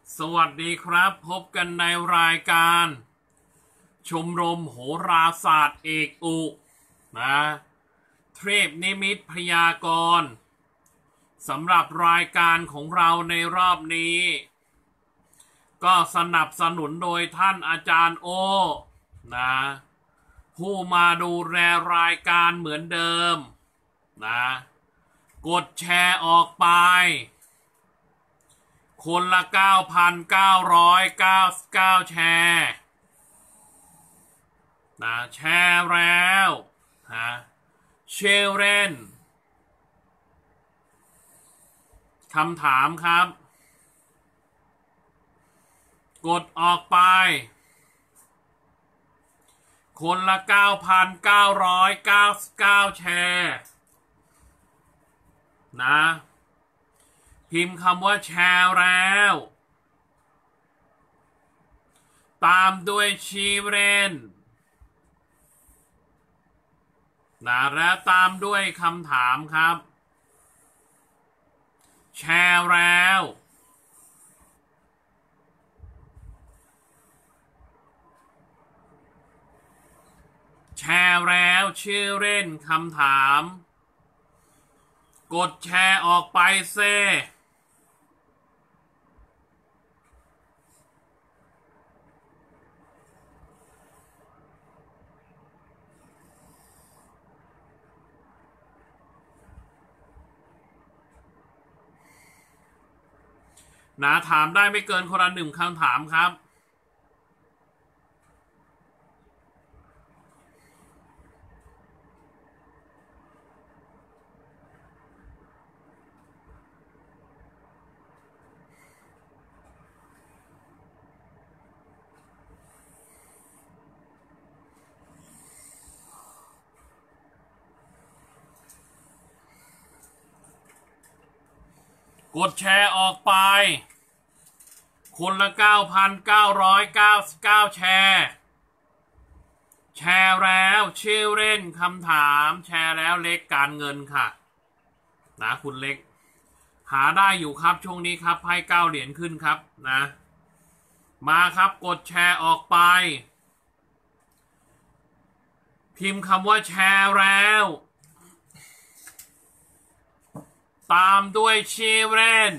สวัสดีครับพบกันในรายการชมรมโหราศาสตร์เอกอุนะเทพนิมิตพยากรณ์สำหรับรายการของเราในรอบนี้ก็สนับสนุนโดยท่านอาจารย์โอนะผู้มาดูแลรายการเหมือนเดิมนะกดแชร์ออกไปคนละ 9,999 แชร์นะแชร์แล้วนะเชลเรนคำถามครับกดออกไปคนละ 9,999 แชร์นะพิมพ์คำว่าแชร์แล้วตามด้วยชีเรนนะและตามด้วยคำถามครับแชร์แล้วแชร์แล้วชื่อเล่นคำถามกดแชร์ออกไปเซ่นะถามได้ไม่เกินคนละ1คำถามครับกดแชร์ออกไปคนละ 9,999 แชร์แชร์แล้วชื่อเล่นคำถามแชร์แล้วเล็กการเงินค่ะนะคุณเล็กหาได้อยู่ครับช่วงนี้ครับให้9เหรียญขึ้นครับนะมาครับกดแชร์ออกไปพิมพ์คำว่าแชร์แล้วตามด้วยชื่อเล่น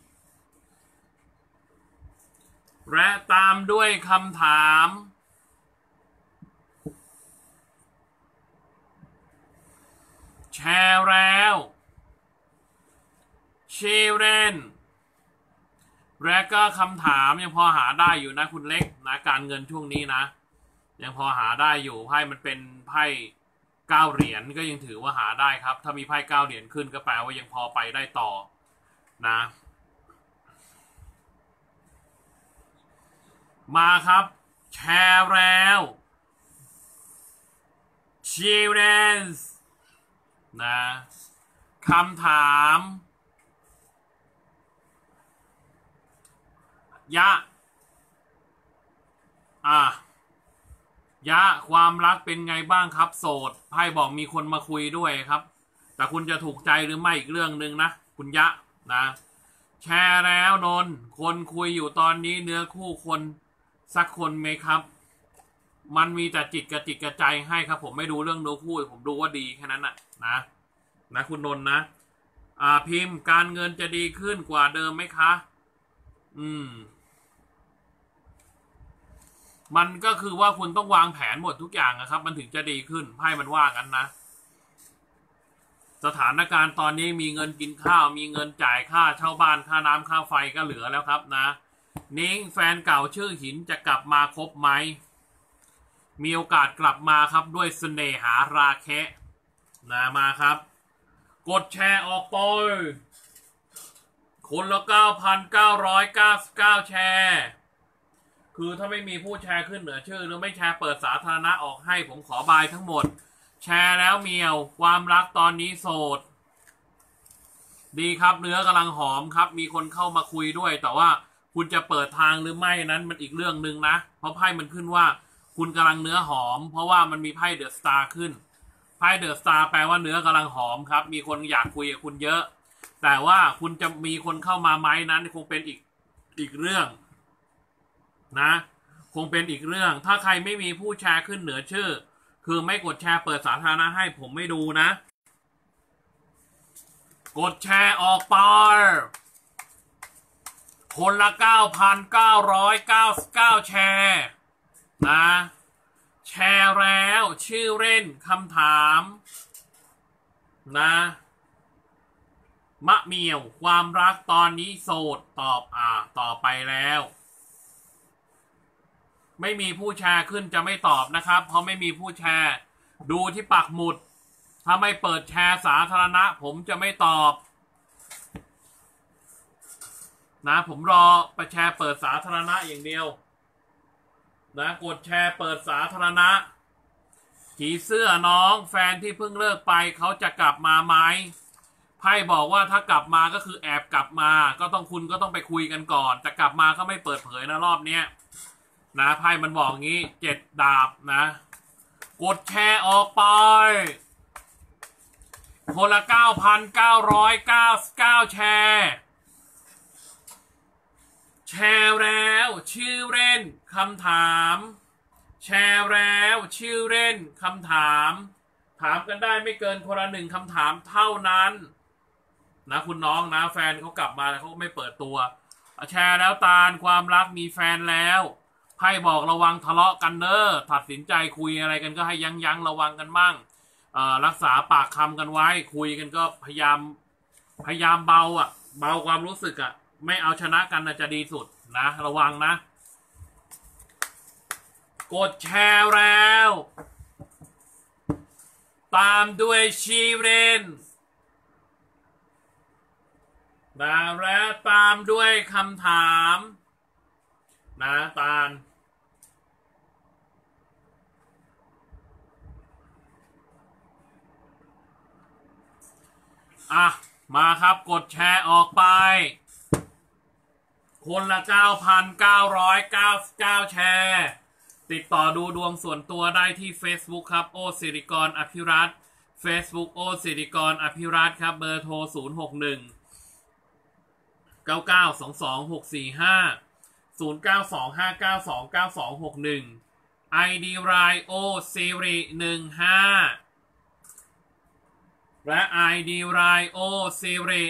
และตามด้วยคำถามแชร์แล้วชื่อเล่นและก็คำถามยังพอหาได้อยู่นะคุณเล็กนะการเงินช่วงนี้นะยังพอหาได้อยู่ไพ่มันเป็นไพ่9เหรียญก็ยังถือว่าหาได้ครับถ้ามีไพ่9เหรียญขึ้นก็แปลว่ายังพอไปได้ต่อนะมาครับแชร์แล้วชีเรนส์นะคำถามยะยะความรักเป็นไงบ้างครับโสดไพ่บอกมีคนมาคุยด้วยครับแต่คุณจะถูกใจหรือไม่อีกเรื่องหนึ่งนะคุณยะนะแชร์แล้วนนคนคุยอยู่ตอนนี้เนื้อคู่คนสักคนไหมครับมันมีแต่จิตกระจิตกระใจให้ครับผมไม่ดูเรื่องเนื้อคู่ผมดูว่าดีแค่นั้นนะคุณนนนะพิมพ์การเงินจะดีขึ้นกว่าเดิมไหมคะมันก็คือว่าคุณต้องวางแผนหมดทุกอย่างนะครับมันถึงจะดีขึ้นไพ่มันว่ากันนะสถานการณ์ตอนนี้มีเงินกินข้าวมีเงินจ่ายค่าเช่าบ้านค่าน้ำค่าไฟก็เหลือแล้วครับนะนิ้งแฟนเก่าชื่อหินจะกลับมาคบไหมมีโอกาสกลับมาครับด้วยเสน่หาราแคะนะมาครับกดแชร์ออกไปคนละ 9,999 แชร์คือถ้าไม่มีผู้แชร์ขึ้นเหนือชื่อหรือไม่แชร์เปิดสาธารณะออกให้ผมขอบายทั้งหมดแชร์แล้วเมียวความรักตอนนี้โสดดีครับเนื้อกำลังหอมครับมีคนเข้ามาคุยด้วยแต่ว่าคุณจะเปิดทางหรือไม่นั้นมันอีกเรื่องหนึ่งนะเพราะไพ่มันขึ้นว่าคุณกำลังเนื้อหอมเพราะว่ามันมีไพ่เดอะสตาร์ขึ้นไพ่เดอะสตาร์แปลว่าเนื้อกำลังหอมครับมีคนอยากคุยกับคุณเยอะแต่ว่าคุณจะมีคนเข้ามาไหมนั้นคงเป็นอีกอีกเรื่องนะคงเป็นอีกเรื่องถ้าใครไม่มีผู้แชร์ขึ้นเหนือชื่อคือไม่กดแชร์เปิดสาธารณะให้ผมไม่ดูนะกดแชร์ออกไปคนละ 9,999 แชร์นะแชร์แล้วชื่อเล่นคำถามนะมะเหมี่ยวความรักตอนนี้โสดตอบต่อไปแล้วไม่มีผู้แชร์ขึ้นจะไม่ตอบนะครับเพราะไม่มีผู้แชร์ดูที่ปักหมุดถ้าไม่เปิดแชร์สาธารณะผมจะไม่ตอบนะผมรอประแชร์เปิดสาธารณะอย่างเดียวนะกดแชร์เปิดสาธารณะผีเสื้อน้องแฟนที่เพิ่งเลิกไปเขาจะกลับมาไหมไพ่บอกว่าถ้ากลับมาก็คือแอบกลับมาก็ต้องคุณก็ต้องไปคุยกันก่อนแต่กลับมาก็ไม่เปิดเผยนะรอบเนี้ยนะไพ่มันบอกงี้7 ดาบนะกดแชร์ออกไปคนละ 9,999 แชร์แชร์แล้วชื่อเล่นคำถามแชร์แล้วชื่อเล่นคำถามถามกันได้ไม่เกินคนละ1 คำถามเท่านั้นนะคุณน้องนะแฟนเขากลับมาแล้วเขาไม่เปิดตัวแชร์แล้วตาลความรักมีแฟนแล้วไพ่บอกระวังทะเลาะกันเด้อตัดสินใจคุยอะไรกันก็ให้ยั้งระวังกันมั่งรักษาปากคำกันไว้คุยกันก็พยายามเบาเบาความรู้สึกไม่เอาชนะกันจะดีสุดนะระวังนะกดแชร์แล้วตามด้วยชีเรนนะและตามด้วยคำถามนะตาลมาครับกดแชร์ออกไปคนละ 9,999 แชร์ติดต่อดูดวงส่วนตัวได้ที่ Facebook ครับโอสิริกรอภิรัตน์ Facebook โอสิริกรอภิรัตน์ครับเบอร์โทร061 9922 645 0925929261 ID รายโอสิริ15และ ID รายโอสิริ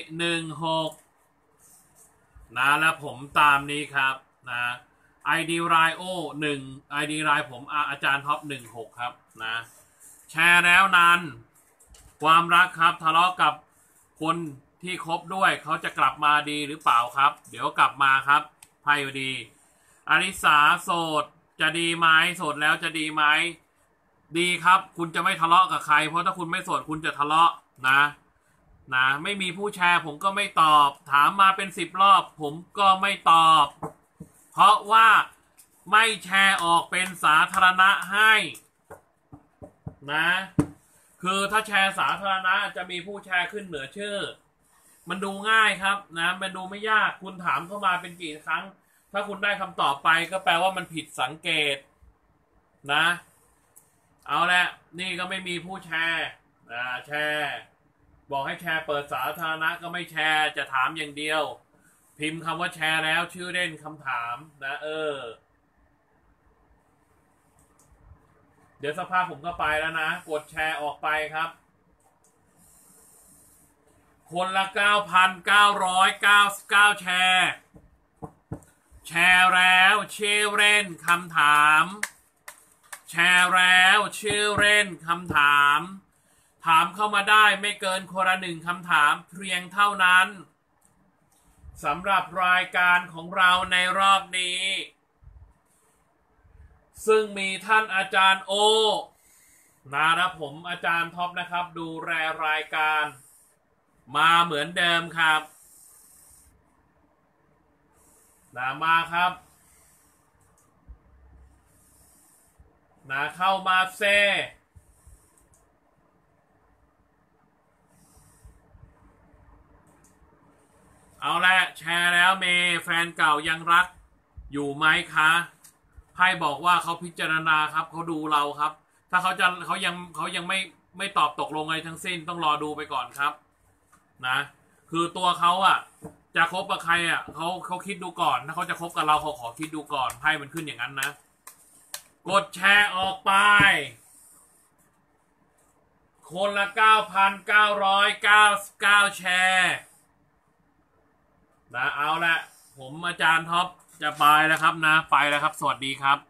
16นะและผมตามนี้ครับนะ ID รายโอ1 ID รายผมอาจารย์ท็อป16ครับนะแชร์แล้วนั้นความรักครับทะเลาะกับคนที่คบด้วยเขาจะกลับมาดีหรือเปล่าครับเดี๋ยวกลับมาครับไพ่ดีอลิสาโสดจะดีไหมโสดแล้วจะดีไหมดีครับคุณจะไม่ทะเลาะกับใครเพราะถ้าคุณไม่โสดคุณจะทะเลาะนะไม่มีผู้แชร์ผมก็ไม่ตอบถามมาเป็น10 รอบผมก็ไม่ตอบเพราะว่าไม่แชร์ออกเป็นสาธารณะให้นะคือถ้าแชร์สาธารณะจะมีผู้แชร์ขึ้นเหนือชื่อมันดูง่ายครับนะมันดูไม่ยากคุณถามเข้ามาเป็นกี่ครั้งถ้าคุณได้คำตอบไปก็แปลว่ามันผิดสังเกตนะเอาละนี่ก็ไม่มีผู้แชร์แชร์บอกให้แชร์เปิดสาธารณะก็ไม่แชร์จะถามอย่างเดียวพิมพ์คำว่าแชร์แล้วชื่อเล่นคำถามนะเดี๋ยวสักพักผมก็ไปแล้วนะกดแชร์ออกไปครับคนละ 9,999 แชร์แชร์แล้วชื่อเล่นคำถามแชร์แล้วชื่อเล่นคำถามถามเข้ามาได้ไม่เกินคนละ1 คำถามเพียงเท่านั้นสำหรับรายการของเราในรอบนี้ซึ่งมีท่านอาจารย์โอนะผมอาจารย์ท็อปนะครับดูแลรายการมาเหมือนเดิมครับมาครับเข้ามาเซเอาละแชร์แล้วเมย์แฟนเก่ายังรักอยู่ไหมคะไพ่บอกว่าเขาพิจารณาครับเขาดูเราครับถ้าเขายังไม่ตอบตกลงอะไรทั้งสิ้นต้องรอดูไปก่อนครับนะคือตัวเขาจะคบกับใครอ่ะเขาคิดดูก่อนถ้าเขาจะคบกับเราเขาขอคิดดูก่อนไพ่มันขึ้นอย่างนั้นนะกดแชร์ออกไปคนละ 9,999 แชร์นะเอาละผมอาจารย์ท็อปจะไปแล้วครับนะไปแล้วครับสวัสดีครับ